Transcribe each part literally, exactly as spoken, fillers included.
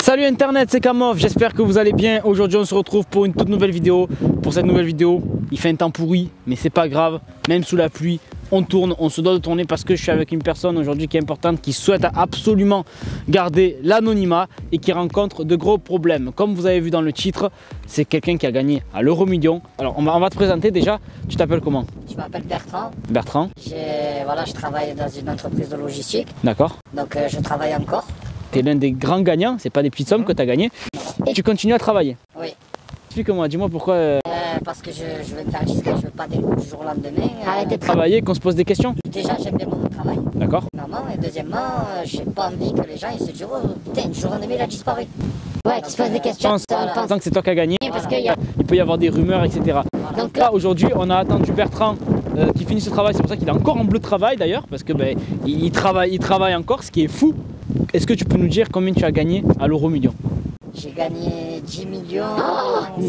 Salut internet, c'est Kamov, j'espère que vous allez bien. Aujourd'hui on se retrouve pour une toute nouvelle vidéo. Pour cette nouvelle vidéo, il fait un temps pourri, mais c'est pas grave, même sous la pluie, on tourne, on se doit de tourner parce que je suis avec une personne aujourd'hui qui est importante, qui souhaite absolument garder l'anonymat et qui rencontre de gros problèmes. Comme vous avez vu dans le titre, c'est quelqu'un qui a gagné à l'euro million. Alors on va, on va te présenter déjà, tu t'appelles comment? Je m'appelle Bertrand. Bertrand. Voilà, je travaille dans une entreprise de logistique. D'accord. Donc euh, je travaille encore. Tu es l'un des grands gagnants, c'est pas des petites sommes mmh. que tu as gagnées. Et tu continues à travailler. Oui. Explique-moi, dis-moi pourquoi. Euh... Euh, parce que je, je vais me faire discret, je veux pas décoller du jour au lendemain. Euh... Arrêter de travailler, qu'on se pose des questions. Déjà, j'aime bien mon travail. D'accord. Normalement, et deuxièmement, euh, j'ai pas envie que les gens ils se disent oh putain, du jour au lendemain il a disparu. Ouais, tu te poses des questions. Pense, voilà. Tant que c'est toi qui as gagné, parce qu'il y a... il peut y avoir des rumeurs, et cetera. Voilà. Donc là, aujourd'hui, on a attendu Bertrand euh, qui finisse ce travail. C'est pour ça qu'il est encore en bleu de travail d'ailleurs, parce que ben, il, il, travaille, il travaille encore, ce qui est fou. Est-ce que tu peux nous dire combien tu as gagné à l'euro million? J'ai gagné dix millions, oh,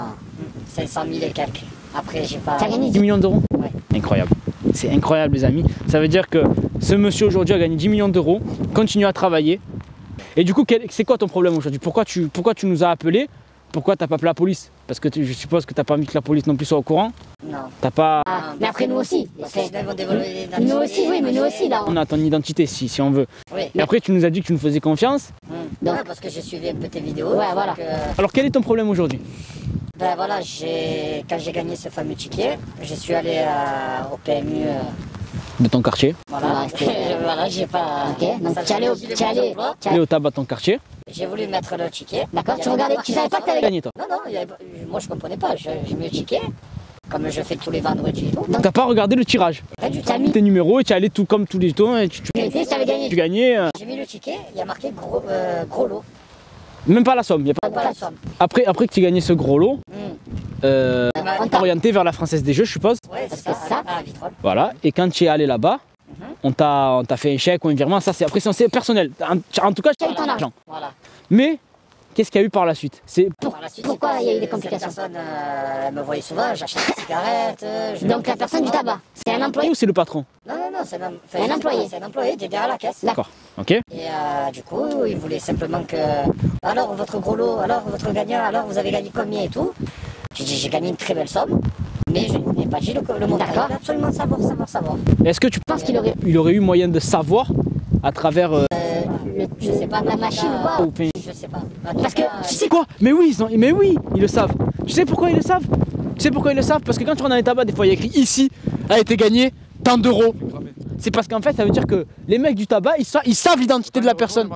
cinq cent mille et quelques. Après, j'ai pas... T'as gagné dix millions d'euros? Ouais. Incroyable. C'est incroyable les amis. Ça veut dire que ce monsieur aujourd'hui a gagné dix millions d'euros, continue à travailler. Et du coup, c'est quoi ton problème aujourd'hui? Pourquoi tu, pourquoi tu nous as appelés? Pourquoi t'as pas appelé la police? Parce que tu, je suppose que t'as pas envie que la police non plus soit au courant. Non. T'as pas... Ah, mais après nous aussi. Parce que sinon, ils vont dévoiler l'identité. Nous aussi, oui, mais nous aussi là. On a ton identité si, si on veut. Oui. Et après tu nous as dit que tu nous faisais confiance. Mmh. Donc, ouais, parce que j'ai suivi un peu tes vidéos. Ouais, voilà. Donc, euh... Alors quel est ton problème aujourd'hui? Ben voilà, quand j'ai gagné ce fameux ticket, je suis allé euh, au P M U. Euh... De ton quartier. Voilà, voilà, j'ai pas... Ok, donc tu es allé au, tu allé, allé au tabac de ton quartier. J'ai voulu mettre le ticket. D'accord, tu regardais, tu savais pas que tu allais gagner toi? Non, non, avait, moi je comprenais pas, je, je mets le ticket, comme je fais tous les vendredis et tout. Donc t'as pas regardé le tirage? Tu as mis tes numéros et tu es allé tout comme tous les temps et tu, tu, tu, tu avais gagné. Tu gagnais. Euh... J'ai mis le ticket, il y a marqué gros, euh, gros lot. Même pas la somme, y a pas... pas la somme. Après, après que tu gagné ce gros lot, mm. euh, bah, on t'a orienté vers la Française des Jeux, je suppose. Ouais, c'est ça, ça. Ah, voilà, et quand tu es allé là-bas, mm -hmm. on t'a fait un chèque ou un virement, ça c'est après c'est personnel. En, en tout cas, tu as eu ton argent. Voilà. Mais qu'est-ce qu'il y a eu par la suite? C'est Pour, pourquoi il y a eu des complications? Cette personne euh, me voyait souvent, j'achète des cigarettes. Je Donc la personne du tabac, c'est un employé ou c'est le patron? Non, non, non, c'est un, un employé. C'est un employé qui est derrière la caisse. D'accord, ok. Et euh, du coup, il voulait simplement que... Alors votre gros lot, alors votre gagnant, alors vous avez gagné combien et tout? J'ai dit j'ai gagné une très belle somme, mais je n'ai pas dit le, le montant. Il voulait absolument savoir, savoir, savoir. Est-ce que tu penses qu'il aurait, il aurait eu moyen de savoir à travers... Euh... Le, je sais pas, la machine ou pas? Je sais pas. Parce que, tu sais quoi? Mais oui, ils ont, mais oui, ils le savent. Tu sais pourquoi ils le savent? Tu sais pourquoi ils le savent? Parce que quand tu rentres dans les tabacs, des fois il y a écrit ici a été gagné tant d'euros. C'est parce qu'en fait, ça veut dire que les mecs du tabac, ils, sa ils savent l'identité de la personne.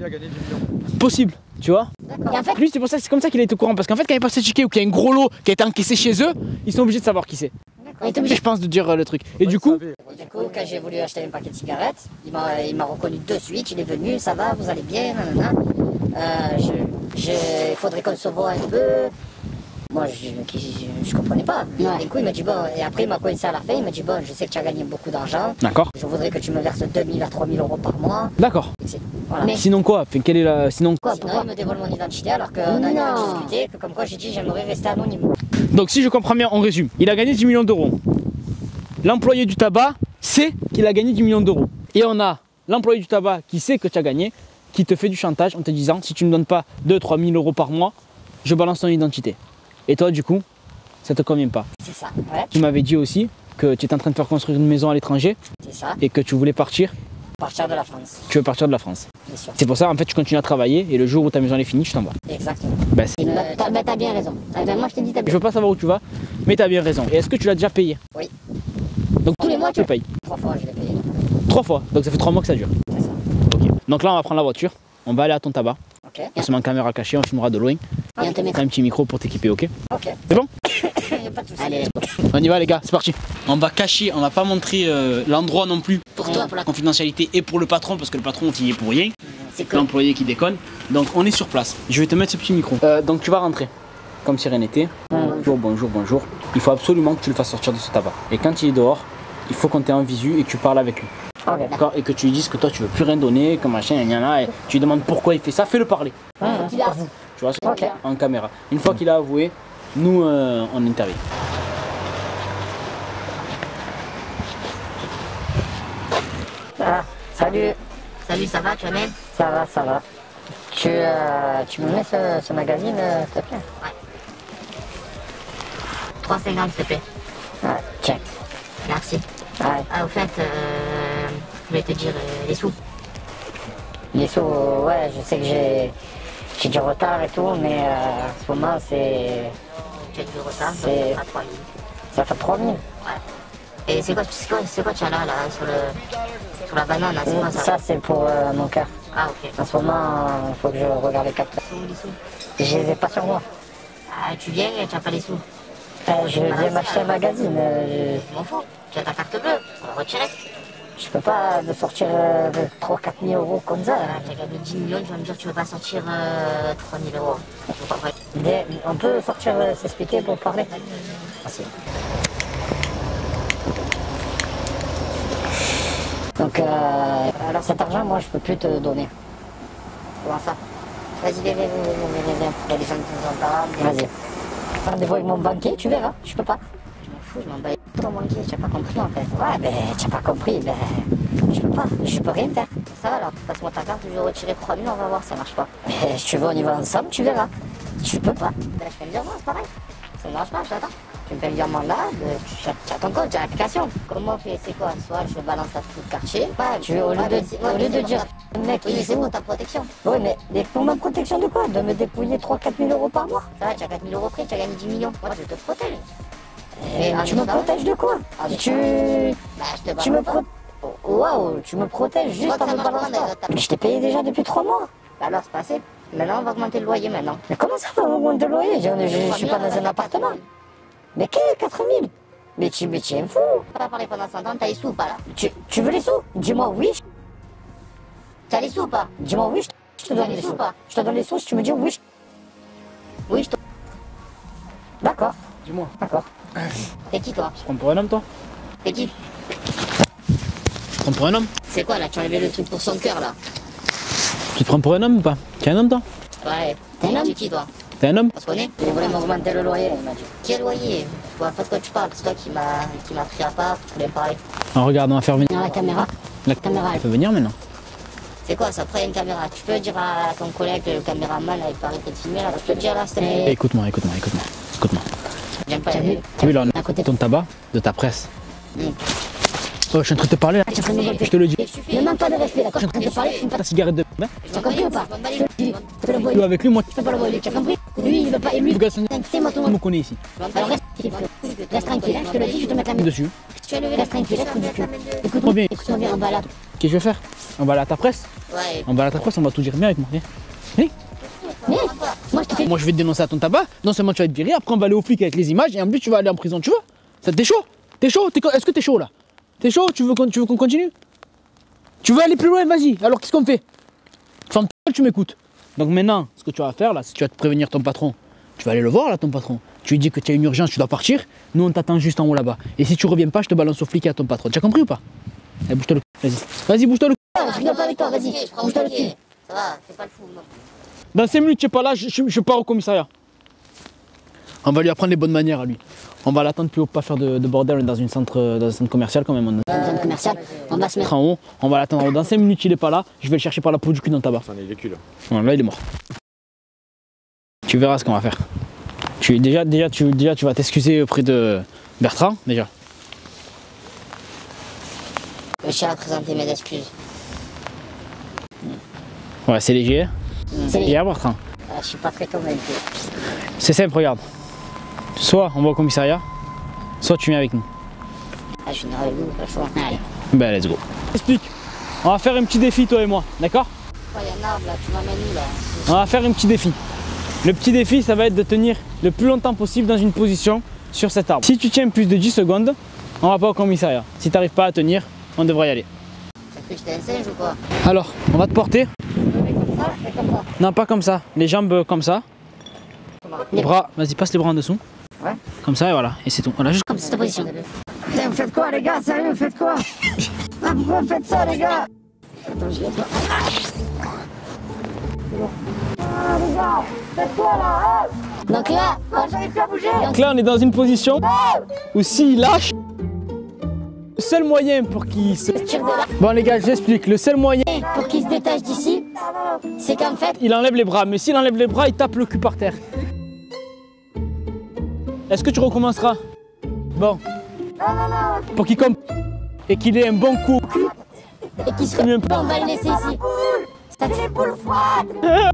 Possible, tu vois? Et en fait, lui, c'est pour ça, c'est comme ça qu'il est au courant. Parce qu'en fait, quand il passe ce ticket ou qu'il y a un gros lot qui a été encaissé chez eux, ils sont obligés de savoir qui c'est. Il est obligé, je pense, de dire euh, le truc. Et du coup, du coup, quand j'ai voulu acheter un paquet de cigarettes, il m'a reconnu de suite. Il est venu, ça va, vous allez bien, nanana. Euh, je, je, il faudrait qu'on se voit un peu. Moi, je, je, je comprenais pas. Ouais. Du coup, il m'a dit bon, et après, il m'a coincé à la fin. Il m'a dit bon, je sais que tu as gagné beaucoup d'argent. D'accord. Je voudrais que tu me verses deux mille à trois mille euros par mois. D'accord. Voilà. Mais sinon quoi? Enfin, quelle est la... Sinon quoi? Sinon, il me dévoile mon identité alors qu'on a discuté, que comme quoi j'ai dit j'aimerais rester anonyme. Donc, si je comprends bien, on résume. Il a gagné dix millions d'euros. L'employé du tabac sait qu'il a gagné dix millions d'euros. Et on a l'employé du tabac qui sait que tu as gagné, qui te fait du chantage en te disant si tu ne me donnes pas deux à trois mille euros par mois, je balance ton identité. Et toi, du coup, ça te convient pas. C'est ça, ouais. Tu m'avais dit aussi que tu étais en train de faire construire une maison à l'étranger. C'est ça. Et que tu voulais partir. Partir de la France. Tu veux partir de la France. Bien sûr. C'est pour ça, en fait, tu continues à travailler et le jour où ta maison est finie, tu t'en vas. Exactement. Bah, euh, t'as bah, bien raison. Ben, moi, je t'ai dit, t'as bien. Je veux pas savoir où tu vas, mais tu as bien raison. Et est-ce que tu l'as déjà payé? Oui. Donc tous les mois, tu le payes? Trois fois, je l'ai payé. Trois fois? Donc ça fait trois mois que ça dure? C'est ça. Ok. Donc là, on va prendre la voiture, on va aller à ton tabac. Ok. On se met en caméra cachée, on filmera de loin. Et on te mettra un petit micro pour t'équiper, ok? Ok. C'est bon? Y a pas de soucis. Allez, on y va les gars, c'est parti. On va cacher, on va pas montrer euh, l'endroit non plus. Pour toi, pour la confidentialité et pour le patron, parce que le patron, on y est pour rien. C'est l'employé qui déconne. Donc on est sur place. Je vais te mettre ce petit micro. Euh, donc tu vas rentrer, comme si rien n'était. Bonjour, bonjour, bonjour. Il faut absolument que tu le fasses sortir de ce tabac. Et quand il est dehors, il faut qu'on t'ait en visu et que tu parles avec lui. Okay. D'accord. Et que tu lui dises que toi tu veux plus rien donner, que machin, il y en a, et tu lui demandes pourquoi il fait ça, fais-le parler. Mmh. Il a avoué. Tu vois, okay. En caméra. Une fois qu'il a avoué, nous euh, on intervient. Ah, salut. Salut, ça va, tu vas bien? Ça va, ça va. Tu, euh, tu me mets ce, ce magazine, euh, s'il te plaît? Ouais. trois cinquante, s'il te plaît. Ouais, check. Merci. Ouais. Ah, au fait, euh, je voulais te dire euh, les sous. Les sous, ouais, je sais que j'ai j'ai du retard et tout, mais euh, en ce moment, c'est... Tu as du retard, c'est à trois mille. Ça fait trois mille? Ouais. Et c'est quoi, quoi, quoi tu as là, là, sur, le, sur la banane, là, c'est quoi ça? Ça, c'est pour euh, mon cœur. Ah, ok. En ce moment, il faut que je regarde les capteurs. Les sous? Je les ai pas sur moi. Ah, tu viens et tu n'as pas les sous? Euh, je viens m'acheter un magazine. Euh, je m'en fous. Tu as ta carte bleue, on va retirer. Je peux pas me sortir euh, de trois à quatre mille euros comme ça. Ah, tu as gagné dix millions, tu vas me dire que tu veux pas sortir euh, trois mille euros. Des, on peut sortir euh, s'expliquer pour parler? Merci. Donc, euh, alors cet argent, moi, je peux plus te donner. Comment ça? Vas-y, viens, viens, viens, viens, viens, viens. Il y a des gens qui nous en parlent. Vas-y. Rendez-vous avec mon banquier, tu verras. Je peux pas. Je m'en fous, je m'en bats. Ton banquier, tu n'as pas compris en fait. Ouais, ben, tu n'as pas compris. Ben, je peux pas. Je peux rien faire. Ça va alors, passe-moi ta carte, je vais retirer trois mille, on va voir, ça marche pas. Mais si tu veux, on y va ensemble, tu verras. Tu peux pas. Ben, je fais le virement, c'est pareil. Ça ne marche pas, je t'attends. Tu me fais le virement là, tu as ton code, tu as l'application. Comment on fait? C'est quoi? Soit je balance à tout le quartier. Ouais, tu veux, au lieu de, ouais, au lieu de dire, mec, oui, c'est pour ta protection. Oui, mais, mais pour ma protection de quoi? De me dépouiller trois à quatre mille euros par mois? Ça va, tu as quatre mille euros pris, tu as gagné dix millions. Moi, je te protège. Mais tu me protèges de quoi? Tu. Bah, je te tu me protèges. Waouh, tu me protèges juste en me balançant. Mais je t'ai payé déjà depuis trois mois. Bah alors, c'est passé. Maintenant, on va augmenter le loyer maintenant. Mais comment ça va augmenter le loyer? Je, je, je suis pas dans un appartement. Mais qu'est-ce quatre mille? Mais tu, mais tu es fou. On va parler pendant cent ans, t'as les sous ou pas là? Tu, tu veux les sous? Dis-moi oui. T'as les sous ou pas? Dis-moi oui, je te donne les sous. Je te donne les sous si tu me dis oui. Oui, je te. D'accord. Dis-moi. D'accord. T'es qui toi? Tu te prends pour un homme toi? T'es qui? Tu te prends pour un homme? C'est quoi là? Tu as enlevé le truc pour son cœur là? Tu te prends pour un homme ou pas? Tu es un homme toi? Ouais. T'es un homme? Tu es qui toi? T'es un homme? On se connaît? Il voulait m'augmenter le loyer, il m'a dit. Quel loyer? Je vois pas de quoi tu parles, c'est toi qui m'a qui m'a pris à part, tu voulais me parler. Alors regarde, on va faire venir la caméra. La caméra. Elle peut venir maintenant. C'est quoi ça? Après il y a une caméra. Tu peux dire à ton collègue, le caméraman, il peut arrêter de filmer là. Je peux te dire là, c'était. Écoute-moi, écoute-moi, écoute-moi. Écoute-moi. J'aime pas. T'as vu? T'as vu là, on a ton tabac de ta presse. Mm. Oh, je suis en train de te parler là. Ah, je te le dis. Ne manque pas de respect, d'accord? Je suis en train de te parler. Ta cigarette de. Tu as compris ou pas? Je te dis. Tu peux le voler. Avec lui, moi. Tu peux pas le voler, tu as compris? Lui, il veut pas. Et lui, c'est moi tout le monde me connaît ici. Alors reste, reste tranquille, je te le dis, je te mets la main dessus. Reste tranquille, reste tranquille. Écoute-moi bien. Écoute-moi bien, on va là. Qu'est-ce que je vais faire? On va aller à ta presse? Ouais. On va aller à ta presse, on va tout dire bien avec moi. Viens. Viens. Mais moi je te fais. Moi je vais te dénoncer à ton tabac. Non seulement tu vas être viré, après on va aller au flic avec les images et en plus tu vas aller en prison, tu vois? Ça t'es chaud? T'es chaud? Est-ce que t'es chaud là? T'es chaud? Tu veux qu'on tu veux qu'on continue? Tu veux aller plus loin? Vas-y. Alors qu'est-ce qu'on fait? Ferme ta gueule, tu m'écoutes. Donc maintenant, ce que tu vas faire là, c'est que tu vas te prévenir ton patron. Tu vas aller le voir là, ton patron. Tu lui dis que tu as une urgence, tu dois partir. Nous on t'attend juste en haut là-bas. Et si tu reviens pas, je te balance au flic et à ton patron. Tu as compris ou pas? Allez, bouge-toi le cul. Vas-y. Vas-y, bouge-toi le cul. Ah, je viens pas avec toi, vas-y. Bouge-toi le cul. Ça va, fais pas le fou. Non. Dans cinq minutes, tu es pas là, je, je, je pars au commissariat. On va lui apprendre les bonnes manières à lui. On va l'attendre plus haut, pas faire de, de bordel dans une centre, dans un centre commercial quand même. Dans un centre commercial, on va se mettre en haut, on va l'attendre en haut. Dans cinq minutes, il est pas là, je vais le chercher par la peau du cul dans le tabac. Il est cul là. Voilà, là il est mort. Tu verras ce qu'on va faire. Tu, déjà, déjà, tu, déjà, tu vas t'excuser auprès de Bertrand, déjà. Je tiens à présenter mes excuses. Ouais, c'est léger. Hein. C'est léger, Bertrand. Je suis pas très convaincu. C'est simple, regarde. Soit on va au commissariat, soit tu viens avec nous. Ah, je suis avec vous, pas le choix. Allez. Ben, let's go. Explique. On va faire un petit défi, toi et moi, d'accord? Il y a un arbre là, tu m'emmènes où là? On va faire un petit défi. Le petit défi, ça va être de tenir le plus longtemps possible dans une position sur cet arbre. Si tu tiens plus de dix secondes, on va pas au commissariat. Si tu n'arrives pas à tenir, on devrait y aller. T'as cru que j'étais un singe ou quoi? Alors, on va te porter. Comme ça et comme ça? Non, pas comme ça. Les jambes comme ça. Les bras, vas-y, passe les bras en dessous. Ouais. Comme ça et voilà. Et c'est tout. Voilà, juste comme cette position. Putain, vous faites quoi les gars? Sérieux, vous faites quoi? Ah, pourquoi vous faites ça les gars? Attends, je l'ai pas. Ah les gars, faites quoi là? Ah donc là, oh, j'arrive plus à bouger. Donc là, on est dans une position où s'il lâche, le seul moyen pour qu'il se... Tire de là. Bon les gars, j'explique. Le seul moyen pour qu'il se détache d'ici, C'est qu'en fait, il enlève les bras, mais s'il enlève les bras, il tape le cul par terre. Est-ce que tu recommenceras? Bon. Pour qu'il compte et qu'il ait un bon coup. et qui serait mieux, on va le laisser ici. Ça fait les boules froides.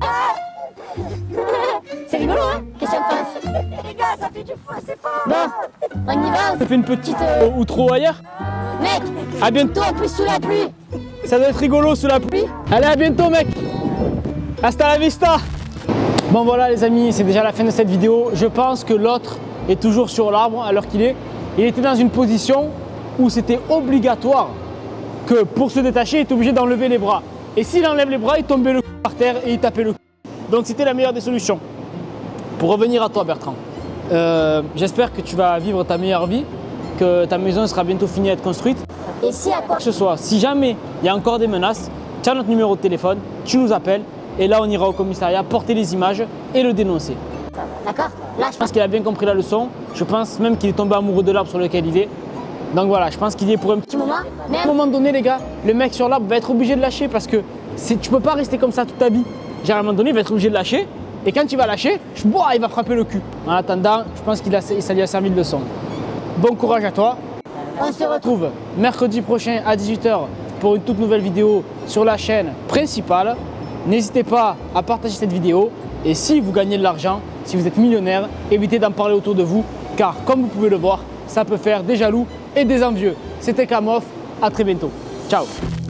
C'est rigolo, hein? Qu'est-ce que tu en penses? Les gars, ça fait du fou, c'est fort. Bon, on y va. Ça fait une petite euh, outro ailleurs. Mec, à bientôt. En plus sous la pluie. Ça doit être rigolo sous la pluie. Allez, à bientôt, mec. Hasta la vista. Bon, voilà, les amis, c'est déjà la fin de cette vidéo. Je pense que l'autre est toujours sur l'arbre à l'heure qu'il est. Il était dans une position où c'était obligatoire que pour se détacher, il était obligé d'enlever les bras. Et s'il enlève les bras, il tombait le cul par terre et il tapait le cul. Donc c'était la meilleure des solutions. Pour revenir à toi, Bertrand, euh, j'espère que tu vas vivre ta meilleure vie, que ta maison sera bientôt finie d'être construite. Et si à quoi que ce soit, si jamais il y a encore des menaces, tu as notre numéro de téléphone, tu nous appelles et là on ira au commissariat porter les images et le dénoncer. D'accord? Là, Je pense qu'il a bien compris la leçon. Je pense même qu'il est tombé amoureux de l'arbre sur lequel il est. Donc voilà, je pense qu'il y est pour un petit moment. Mais... À un moment donné, les gars, le mec sur l'arbre va être obligé de lâcher parce que tu peux pas rester comme ça toute ta vie. Genre, à un moment donné, il va être obligé de lâcher. Et quand il va lâcher, je, boah, il va frapper le cul. En attendant, je pense que ça lui a servi de leçon. Bon courage à toi. On se retrouve mercredi prochain à dix-huit heures pour une toute nouvelle vidéo sur la chaîne principale. N'hésitez pas à partager cette vidéo. Et si vous gagnez de l'argent, si vous êtes millionnaire, évitez d'en parler autour de vous. Car comme vous pouvez le voir, ça peut faire des jaloux et des envieux. C'était Kamof, à très bientôt. Ciao.